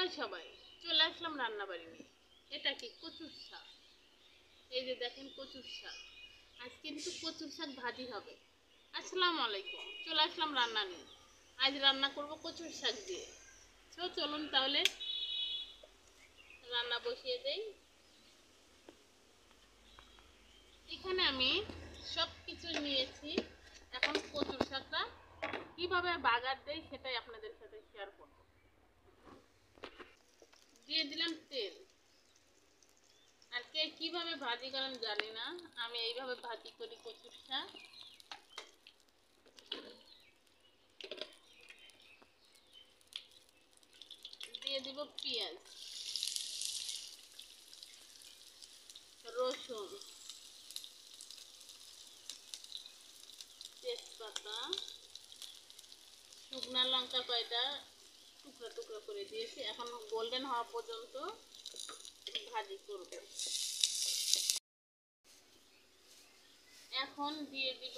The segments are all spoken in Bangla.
হাই সবাই, চলে আসলাম রান্নাবাড়ি নিয়ে। এটা কি কচুর শাক। এই যে দেখেন কচুর শাক। আজ কিন্তু কচুর শাক ভাজি হবে। আসসালামু আলাইকুম, চলে আসলাম রান্না নিয়ে। আজ রান্না করব কচুর শাক দিয়ে। তো চলুন তাহলে রান্না বসিয়ে দেই। এখানে আমি সব কিছু নিয়েছি। এখন কচুর শাকটা কিভাবে বাগার দেই সেটাই আপনাদের সাথে শেয়ার করব। দিয়ে দিলাম তেল। আর কে কিভাবে ভাজি করেন জানি না, আমি এইভাবে ভাজি করি কচুর শাক। দিয়ে দিব পেঁয়াজ, রসুন, তেজপাতা, শুকনা লঙ্কা কয়টা টুকরা টুকরা করে দিয়েছি। এখন গোল্ডেন হওয়া পর্যন্ত ভাজি করব। এখন দিয়ে দিব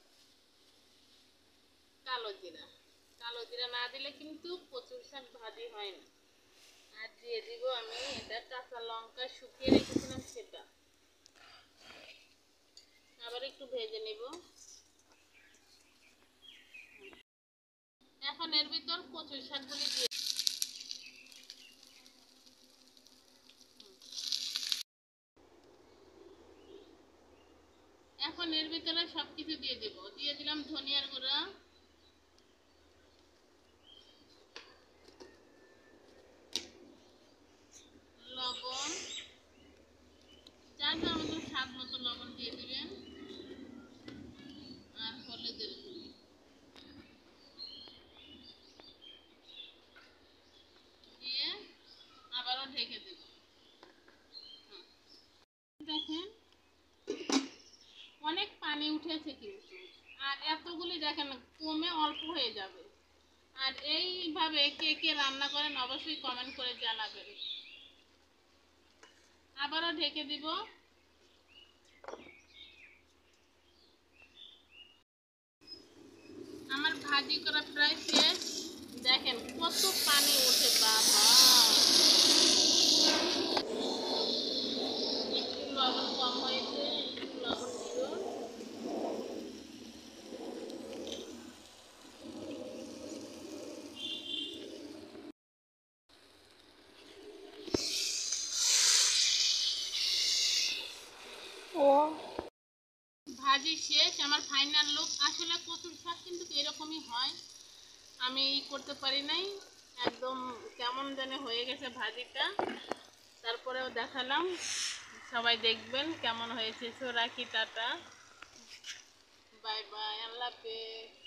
কালো জিরা। কালো জিরা না দিলে কিন্তু কচুর শাক ভাজি হয় না। আর দিয়ে দিব আমি এটা কাঁচা লঙ্কা শুকিয়ে রেখেছিলাম সেটা। আবার একটু ভেজে নেব। এখন এর ভিতর কচুর শাকগুলি দিয়ে এখন এর ভিতরে সবকিছু দিয়ে দেব। দিয়ে দিলাম ধনিয়ার গুঁড়া, লবণ, যার যার মতো স্বাদ মতো লবণ দিয়ে দিবেন, আর হলুদের গুঁড়ি দিয়ে আবারও ঢেকে দেব। দেখেন অনেক পানি উঠেছে কিন্তু, আর এতগুলি দেখেন কমে অল্প হয়ে যাবে। আর এইভাবে কে কে রান্না করেন অবশ্যই কমেন্ট করে জানাবেন। আবারও ঢেকে দিব। আমার ভাজি করা প্রায় শেষ। দেখেন কত পানি ওঠে, বাবা। একটু লবণ কম হয়েছে, একটু লবণ দিব। ভাজি শেষ, আমার ফাইনাল লুক। আসলে কচুর শাক কিন্তু এরকমই হয়, আমি করতে পারি নাই। একদম কেমন জানে হয়ে গেছে ভাজিটা, তারপরেও দেখালাম। সবাই দেখবেন কেমন হয়েছে। সো রাখি, টাটা, বাই বাই, আল্লাহ হাফেজ।